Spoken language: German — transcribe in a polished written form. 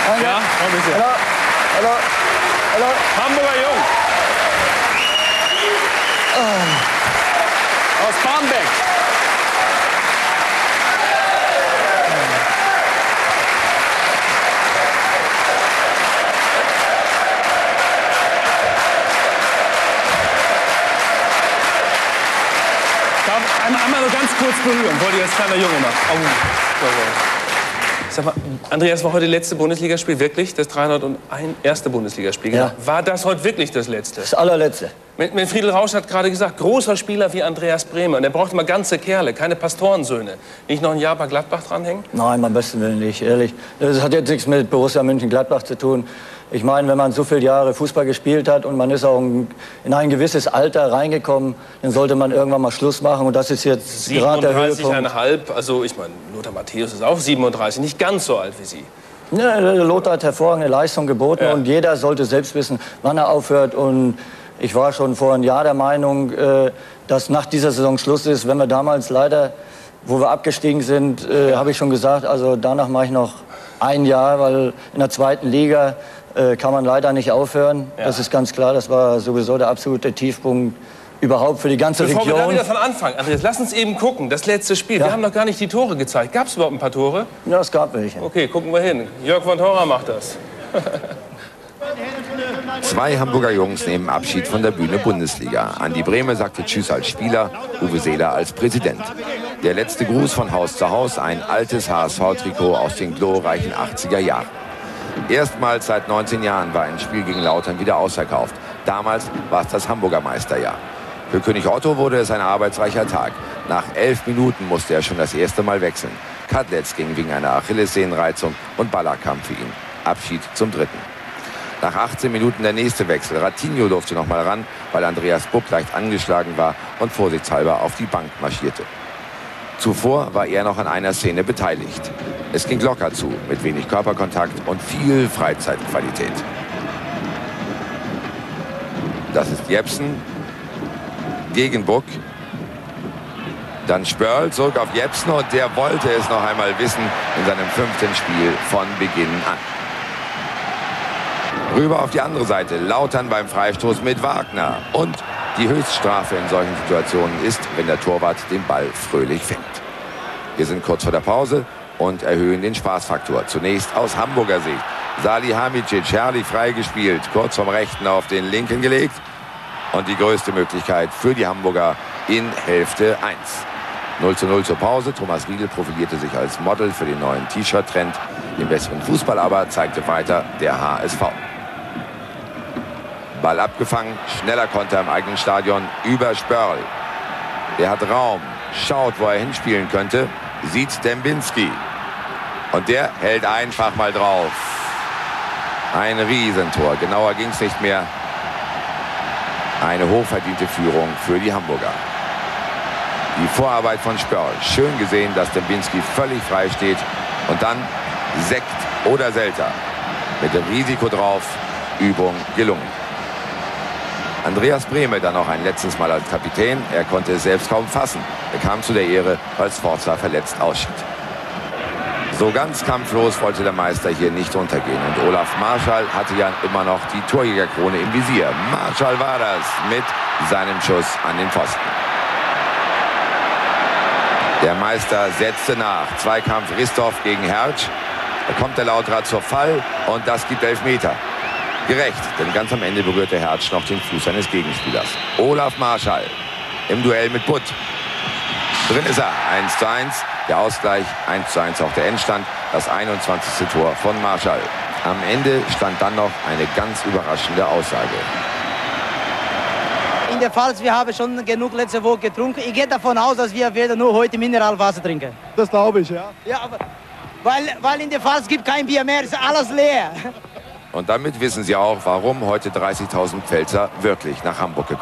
Ja, komm ein bisschen. Hallo. Hamburger Jung. Aus Barmbek. Einmal nur ganz kurz berühren, wollte ich als kleiner Junge machen. Sag mal, Andreas, war heute das letzte Bundesligaspiel wirklich? Das 301. Bundesligaspiel? Ja. War das heute wirklich das letzte? Das allerletzte. Friedel Rausch hat gerade gesagt, großer Spieler wie Andreas Brehme. Und er braucht immer ganze Kerle, keine Pastorensöhne. Nicht noch ein Jahr bei Gladbach dranhängen? Nein, beim besten Willen nicht, ehrlich. Das hat jetzt nichts mit Borussia Mönchengladbach zu tun. Ich meine, wenn man so viele Jahre Fußball gespielt hat und man ist auch in ein gewisses Alter reingekommen, dann sollte man irgendwann mal Schluss machen. Und das ist jetzt gerade der Höhepunkt. 37,5. Also ich meine, Lothar Matthäus ist auch 37, nicht ganz so alt wie Sie. Ja, Lothar hat hervorragende Leistung geboten, ja. Und jeder sollte selbst wissen, wann er aufhört. Und ich war schon vor einem Jahr der Meinung, dass nach dieser Saison Schluss ist. Wenn wir damals leider, wo wir abgestiegen sind, habe ich schon gesagt, also danach mache ich noch ein Jahr, weil in der zweiten Liga kann man leider nicht aufhören. Ja. Das ist ganz klar, das war sowieso der absolute Tiefpunkt überhaupt für die ganze Region. Bevor wir da wieder von Anfang, Andreas, lass uns eben gucken, das letzte Spiel. Ja. Wir haben noch gar nicht die Tore gezeigt. Gab es überhaupt ein paar Tore? Ja, es gab welche. Okay, gucken wir hin. Jörg von Thora macht das. Zwei Hamburger Jungs nehmen Abschied von der Bühne Bundesliga. Andi Brehme sagte Tschüss als Spieler, Uwe Seeler als Präsident. Der letzte Gruß von Haus zu Haus, ein altes HSV-Trikot aus den glorreichen 80er Jahren. Erstmals seit 19 Jahren war ein Spiel gegen Lautern wieder ausverkauft. Damals war es das Hamburger Meisterjahr. Für König Otto wurde es ein arbeitsreicher Tag. Nach 11 Minuten musste er schon das erste Mal wechseln. Kadletz ging wegen einer Achillessehnenreizung und Ballack kam für ihn. Abschied zum dritten. Nach 18 Minuten der nächste Wechsel. Ratinho durfte noch mal ran, weil Andreas Buck leicht angeschlagen war und vorsichtshalber auf die Bank marschierte. Zuvor war er noch an einer Szene beteiligt. Es ging locker zu, mit wenig Körperkontakt und viel Freizeitqualität. Das ist Jepsen gegen Buck. Dann Spörl zurück auf Jepsen und der wollte es noch einmal wissen in seinem 5. Spiel von Beginn an. Rüber auf die andere Seite, Lautern beim Freistoß mit Wagner. Und die Höchststrafe in solchen Situationen ist, wenn der Torwart den Ball fröhlich fängt. Wir sind kurz vor der Pause und erhöhen den Spaßfaktor. Zunächst aus Hamburger Sicht. Salihamidzic, herrlich freigespielt, kurz vom rechten auf den linken gelegt. Und die größte Möglichkeit für die Hamburger in Hälfte 1. 0:0 zur Pause. Thomas Riedl profilierte sich als Model für den neuen T-Shirt-Trend. Den besseren Fußball aber zeigte weiter der HSV. Ball abgefangen, schneller Konter im eigenen Stadion über Spörl. Der hat Raum, schaut, wo er hinspielen könnte, sieht Dembinski. Und der hält einfach mal drauf. Ein Riesentor, genauer ging es nicht mehr. Eine hochverdiente Führung für die Hamburger. Die Vorarbeit von Spörl. Schön gesehen, dass Dembinski völlig frei steht. Und dann Sekt oder Selter. Mit dem Risiko drauf, Übung gelungen. Andreas Brehme dann noch ein letztes Mal als Kapitän. Er konnte es selbst kaum fassen. Er kam zu der Ehre, weil Sforza verletzt ausschied. So ganz kampflos wollte der Meister hier nicht untergehen. Und Olaf Marschall hatte ja immer noch die Torjägerkrone im Visier. Marschall war das mit seinem Schuss an den Pfosten. Der Meister setzte nach. Zweikampf Ristorf gegen Hertz. Da kommt der Lauterer zur Fall und das gibt Elfmeter. Gerecht, denn ganz am Ende berührte Hertz noch den Fuß seines Gegenspielers. Olaf Marschall im Duell mit Butt. Drin ist er, 1:1. Der Ausgleich, 1:1 auch der Endstand. Das 21. Tor von Marschall. Am Ende stand dann noch eine ganz überraschende Aussage. In der Pfalz, wir haben schon genug letzte Woche getrunken. Ich gehe davon aus, dass wir werden nur heute Mineralwasser trinken. Das glaube ich, ja. Ja, aber weil in der Pfalz gibt kein Bier mehr, ist alles leer. Und damit wissen Sie auch, warum heute 30.000 Pfälzer wirklich nach Hamburg gekommen sind.